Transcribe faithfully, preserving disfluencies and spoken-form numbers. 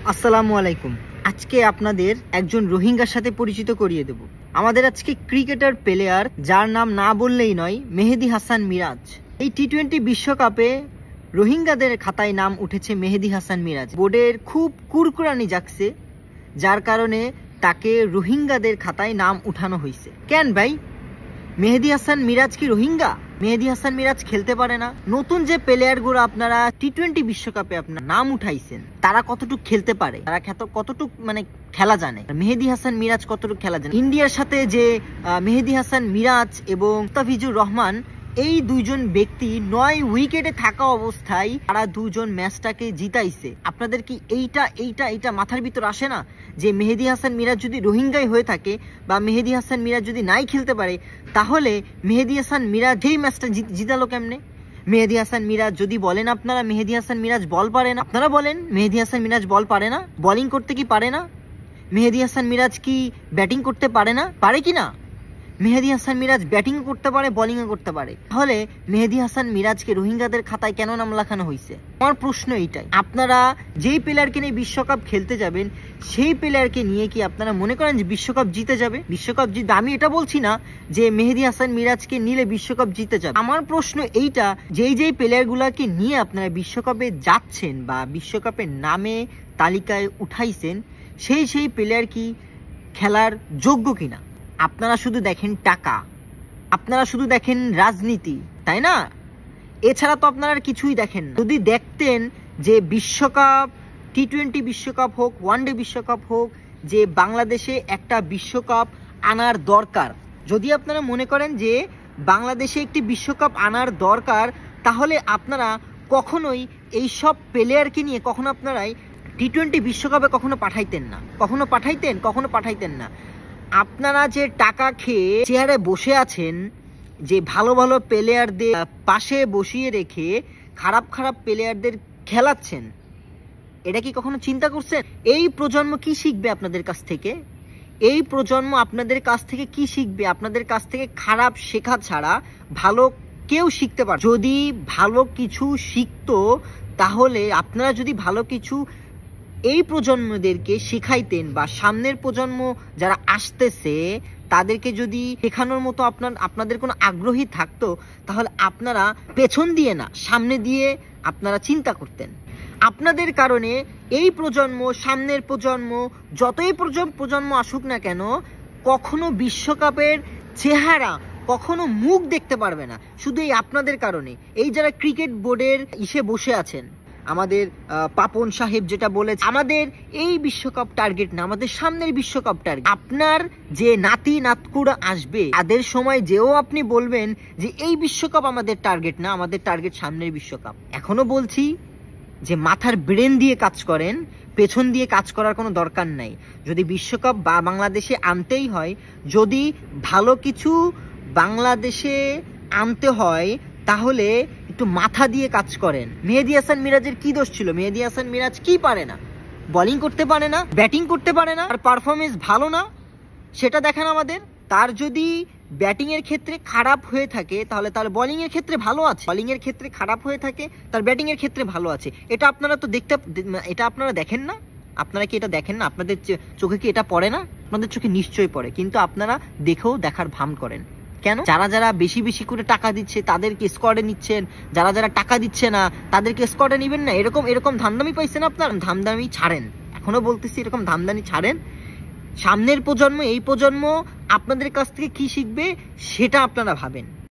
আসসালামু আলাইকুম। আজকে আপনাদের একজন রোহিঙ্গার সাথে পরিচিত করিয়ে দেব। আমাদের আজকে ক্রিকেটার প্লেয়ার, যার নাম না বললেই নয়, মেহেদী হাসান মিরাজ। এই টি টোয়েন্টি বিশ্বকাপে রোহিঙ্গাদের খাতায় নাম উঠেছে মেহেদী হাসান মিরাজ। বোর্ডের খুব কুরকুরানি জাগছে, যার কারণে তাকে রোহিঙ্গাদের খাতায় নাম উঠানো হয়েছে। কেন ভাই, মেহেদী হাসান মিরাজ কি রোহিঙ্গা? মেহেদী হাসান মিরাজ খেলতে পারে না? নতুন যে প্লেয়ার গুলো আপনারা টি টোয়েন্টি বিশ্বকাপে আপনার নাম উঠাইছেন, তারা কতটুকু খেলতে পারে? তারা কতটুকু মানে খেলা জানে? মেহেদী হাসান মিরাজ কতটুকু খেলা জানে? ইন্ডিয়ার সাথে যে মেহেদী হাসান মিরাজ এবং মুস্তাফিজুর রহমান, এই দুইজন ব্যক্তি নয় উইকেটে থাকা অবস্থায় তারা দুজন ম্যাচটাকে জিতাইছে। আপনাদের কি এইটা এইটা এইটা মাথার ভিতর আসে না যে মেহেদী হাসান মিরাজ যদি রোহিঙ্গাই হয়ে থাকে বা মেহেদী হাসান মিরাজ যদি নাই খেলতে পারে, তাহলে মেহেদী হাসান মিরাজ যেই ম্যাচটা জিতালো কেমনে? মেহেদী হাসান মিরাজ যদি বলেন আপনারা মেহেদী হাসান মিরাজ বল পারে না, আপনারা বলেন মেহেদী হাসান মিরাজ বল পারে না? বোলিং করতে কি পারে না? মেহেদী হাসান মিরাজ কি ব্যাটিং করতে পারে না? পারে কি না? মেহেদী হাসান মিরাজ ব্যাটিং করতে পারে, বোলিংও করতে পারে। তাহলে মেহেদী হাসান মিরাজকে রোহিঙ্গাদের খাতায় কেন নাম লেখানো হয়েছে? আমার প্রশ্ন এইটাই। আপনারা যেই প্লেয়ারকে নিয়ে বিশ্বকাপ খেলতে যাবেন, সেই প্লেয়ারকে নিয়ে কি আপনারা মনে করেন যে বিশ্বকাপ জিতে যাবে? বিশ্বকাপ জিতে, আমি এটা বলছি না যে মেহেদী হাসান মিরাজকে নিলে বিশ্বকাপ জিতে যাবে। আমার প্রশ্ন এইটা, যেই যেই প্লেয়ারগুলোকে নিয়ে আপনারা বিশ্বকাপে যাচ্ছেন বা বিশ্বকাপের নামে তালিকায় উঠাইছেন, সেই সেই প্লেয়ার কি খেলার যোগ্য কিনা? আপনারা শুধু দেখেন টাকা, আপনারা শুধু দেখেন রাজনীতি, তাই না? এছাড়া তো আপনারা কিছুই দেখেন না। যদি দেখতেন যে বিশ্বকাপ, টি টোয়েন্টি বিশ্বকাপ হোক, ওয়ানডে বিশ্বকাপ হোক, যে বাংলাদেশে একটা বিশ্বকাপ আনার দরকার, যদি আপনারা মনে করেন যে বাংলাদেশে একটি বিশ্বকাপ আনার দরকার, তাহলে আপনারা কখনোই এই সব প্লেয়ারকে নিয়ে কখনো আপনারাই টি টোয়েন্টি বিশ্বকাপে কখনো পাঠাইতেন না। কখনো পাঠাইতেন? কখনো পাঠাইতেন না। আপনারা যে টাকা খেয়ে চেয়ারে বসে আছেন, যে ভালো ভালো প্লেয়ারদের পাশে বসিয়ে রেখে খারাপ খারাপ প্লেয়ারদের খেলাচ্ছেন, এটা কি কখনো চিন্তা করছেন? এই প্রজন্ম কি শিখবে আপনাদের কাছ থেকে? এই প্রজন্ম আপনাদের কাছ থেকে কি শিখবে? আপনাদের কাছ থেকে খারাপ শেখা ছাড়া ভালো কেউ শিখতে পারে। যদি ভালো কিছু শিখতো, তাহলে আপনারা যদি ভালো কিছু এই প্রজন্মদেরকে শেখাইতেন বা সামনের প্রজন্ম যারা আসতেছে তাদেরকে যদি শেখানোর মতো আপনার আপনাদের কোনো আগ্রহী থাকতো, তাহলে আপনারা পেছন দিয়ে না সামনে দিয়ে আপনারা চিন্তা করতেন। আপনাদের কারণে এই প্রজন্ম, সামনের প্রজন্ম, যতই প্রজন্ম আসুক না কেন, কখনো বিশ্বকাপের চেহারা, কখনো মুখ দেখতে পারবে না, শুধু এই আপনাদের কারণে। এই যারা ক্রিকেট বোর্ডের ইসে বসে আছেন, আমাদের পাপন সাহেব যেটা বলেছে, আমাদের এই বিশ্বকাপ টার্গেট না, আমাদের সামনের বিশ্বকাপ টার্গেট। আপনার যে নাতি নাতকুড়া আসবে, তাদের সময় যেও আপনি বলবেন যে এই বিশ্বকাপ আমাদের টার্গেট না, আমাদের টার্গেট সামনের বিশ্বকাপ। এখনো বলছি যে মাথার ব্রেন দিয়ে কাজ করেন, পেছন দিয়ে কাজ করার কোনো দরকার নাই। যদি বিশ্বকাপ বা বাংলাদেশে আনতেই হয়, যদি ভালো কিছু বাংলাদেশে আনতে হয়, তাহলে একটু মাথা দিয়ে কাজ করেন। মেহেদী হাসান মিরাজের কি দোষ ছিল? মেহেদী হাসান মিরাজ কি পারে না? বোলিং করতে পারে না, ব্যাটিং করতে পারে না, আর পারফরমেন্স ভালো না, সেটা দেখেন আমাদের। তার যদি ব্যাটিং এর ক্ষেত্রে খারাপ হয়ে থাকে, তাহলে তার বোলিং এর ক্ষেত্রে ভালো আছে। বোলিং এর ক্ষেত্রে খারাপ হয়ে থাকে, তার ব্যাটিং এর ক্ষেত্রে ভালো আছে। এটা আপনারা তো দেখতে, এটা আপনারা দেখেন না? আপনারা কি এটা দেখেন না? আপনাদের চোখে কি এটা পড়ে না? আপনাদের চোখে নিশ্চয়ই পড়ে, কিন্তু আপনারা দেখেও দেখার ভান করেন কেন? যারা যারা বেশি বেশি করে টাকা দিচ্ছে তাদেরকে স্কোয়াডে নিচ্ছেন, যারা যারা টাকা দিচ্ছে না তাদেরকে স্কোয়াডে নিবেন না। এরকম এরকম ধামদামি পাইছেন আপনার, ধামদামি ছাড়েন। এখনো বলতেছি, এরকম ধামদামি ছাড়েন। সামনের প্রজন্ম, এই প্রজন্ম আপনাদের কাছ থেকে কি শিখবে সেটা আপনারা ভাবেন।